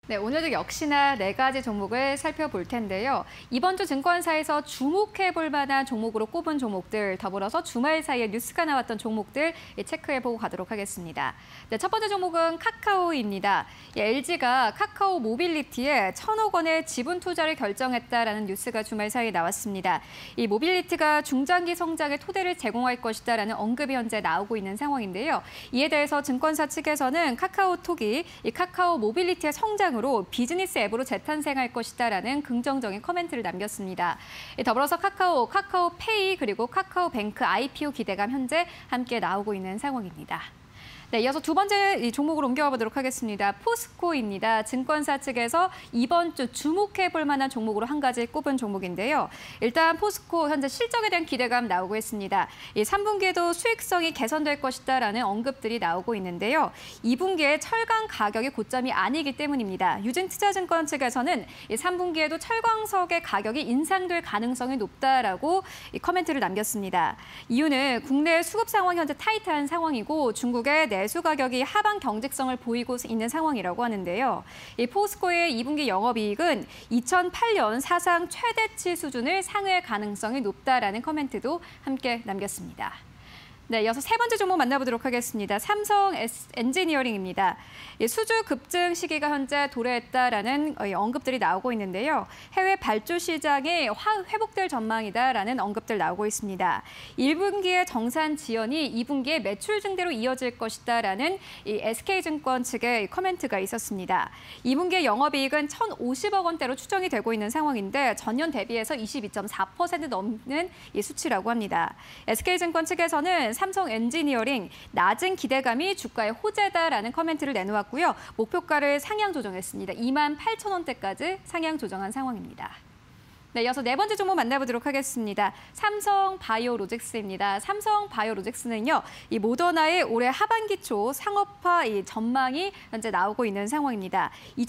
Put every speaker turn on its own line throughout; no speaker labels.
네, 오늘도 역시나 4가지 종목을 살펴볼 텐데요. 이번 주 증권사에서 주목해볼 만한 종목으로 꼽은 종목들, 더불어서 주말 사이에 뉴스가 나왔던 종목들 체크해보고 가도록 하겠습니다. 네, 첫 번째 종목은 카카오입니다. LG가 카카오 모빌리티에 1,000억 원의 지분 투자를 결정했다라는 뉴스가 주말 사이에 나왔습니다. 이 모빌리티가 중장기 성장의 토대를 제공할 것이다라는 언급이 현재 나오고 있는 상황인데요. 이에 대해서 증권사 측에서는 카카오톡이 이 카카오 모빌리티의 성장으로 비즈니스 앱으로 재탄생할 것이다라는 긍정적인 코멘트를 남겼습니다. 더불어서 카카오페이 그리고 카카오뱅크 IPO 기대감 현재 함께 나오고 있는 상황입니다. 네, 이어서 두 번째 이 종목으로 옮겨가 보도록 하겠습니다. 포스코입니다. 증권사 측에서 이번 주 주목해볼 만한 종목으로 한 가지 꼽은 종목인데요. 일단 포스코 현재 실적에 대한 기대감 나오고 있습니다. 이 3분기에도 수익성이 개선될 것이다라는 언급들이 나오고 있는데요. 2분기에 철강 가격이 고점이 아니기 때문입니다. 유진투자증권 측에서는 이 3분기에도 철광석의 가격이 인상될 가능성이 높다라고 이 코멘트를 남겼습니다. 이유는 국내 수급 상황이 현재 타이트한 상황이고 중국의 내수 가격이 하방 경직성을 보이고 있는 상황이라고 하는데요. 이 포스코의 2분기 영업이익은 2008년 사상 최대치 수준을 상회할 가능성이 높다라는 코멘트도 함께 남겼습니다. 네, 이어서 세 번째 종목 만나보도록 하겠습니다. 삼성 엔지니어링입니다. 수주 급증 시기가 현재 도래했다라는 언급들이 나오고 있는데요. 해외 발주 시장이 회복될 전망이다라는 언급들 나오고 있습니다. 1분기의 정산 지연이 2분기에 매출 증대로 이어질 것이다라는 이 SK증권 측의 코멘트가 있었습니다. 2분기의 영업이익은 1,050억 원대로 추정이 되고 있는 상황인데 전년 대비해서 22.4% 넘는 이 수치라고 합니다. SK증권 측에서는 삼성 엔지니어링 낮은 기대감이 주가의 호재다라는 코멘트를 내놓았고요. 목표가를 상향 조정했습니다. 28,000원대까지 상향 조정한 상황입니다. 네, 이어서 네 번째 종목 만나보도록 하겠습니다. 삼성바이오로직스입니다. 삼성바이오로직스는요, 이 모더나의 올해 하반기 초 상업화 이 전망이 현재 나오고 있는 상황입니다.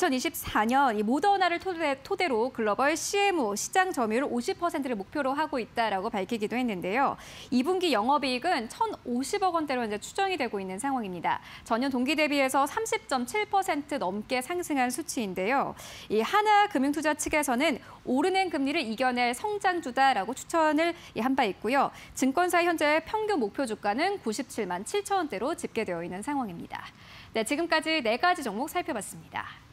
2024년 이 모더나를 토대로 글로벌 CMO 시장 점유율 50%를 목표로 하고 있다라고 밝히기도 했는데요. 2분기 영업이익은 1,050억 원대로 현재 추정이 되고 있는 상황입니다. 전년 동기 대비해서 30.7% 넘게 상승한 수치인데요. 이 하나금융투자 측에서는 오르는 금리를 이겨낼 성장주다라고 추천을 한 바 있고요. 증권사 현재 평균 목표 주가는 97만 7천 원대로 집계되어 있는 상황입니다. 네, 지금까지 4가지 종목 살펴봤습니다.